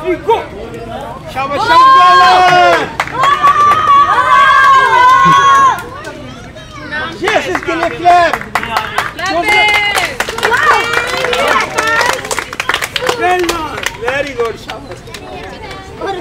3, go! Shabash, Afzal! Yes, it's gonna clap! Well done! Very good,